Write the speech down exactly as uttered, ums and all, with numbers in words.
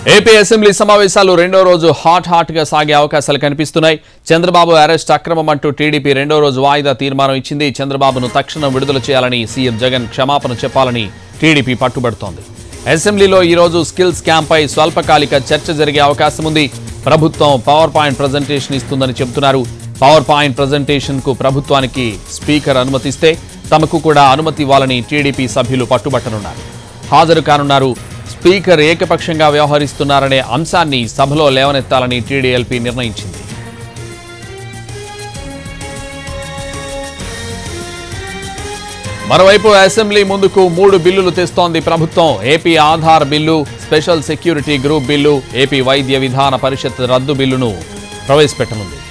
AP assembly సమావేశాలు రెండో రోజు హాట్ హాట్ గా సాగే అవకాశాలు కనిపిస్తున్నాయి. చంద్రబాబు అరెస్ట్ అక్రమం అంటూ టీడీపీ రెండో రోజు వాయిదా తీర్మానం ఇచ్చింది. చంద్రబాబును తక్షణం విడుదల చేయాలని సీఎం జగన్ క్షమాపణ చెప్పాలని టీడీపీ పట్టుబడుతోంది. అసెంబ్లీలో ఈ రోజు స్కిల్స్ క్యాంప్ పై స్వల్పకాలిక చర్చ జరిగే అవకాశం ఉంది. ప్రభుత్వం పవర్ పాయింట్ ప్రెజెంటేషన్ ఇస్తుందని చెబుతున్నారు. పవర్ పాయింట్ ప్రెజెంటేషన్ కు ప్రభుత్వానికి స్పీకర్ అనుమతిస్తే తమకు కూడా అనుమతి ఇవ్వాలని టీడీపీ సభ్యులు పట్టుబట్టనున్నారు. హాజరు కానున్నారు. స్పీకర్ ఏకపక్షంగా వ్యవహరిస్తున్నారనే అంశాన్ని సభలో లేవనెత్తాలని టీడీఎల్పీ నిర్ణయించింది. మరోవైపు అసెంబ్లీ ముందుకు మూడు బిల్లులు తెస్తోంది ప్రభుత్వం. AP Aadhaar bill, special security group bill, AP Vaidya Vidhana పరిషత్ రద్దు బిల్లును ప్రవేశపెట్టనుంది.